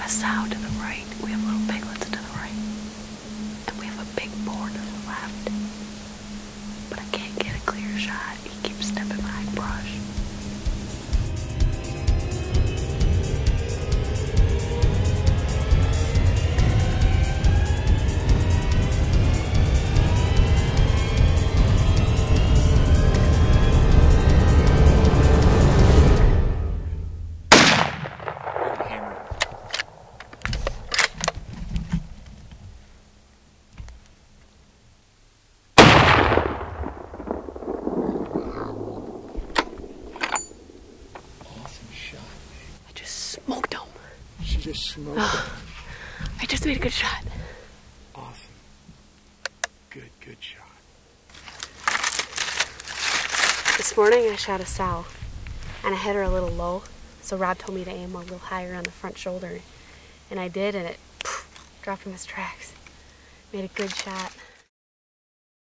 a sow to the right. We have little piglets to the right. And we have a big boar to the left. But I can't get a clear shot. He keeps stepping behind brush. Smoked him. She just smoked him. I just made a good shot. Awesome. Good shot. This morning I shot a sow and I hit her a little low. So Rob told me to aim a little higher on the front shoulder. And I did, and it dropped in his tracks. Made a good shot.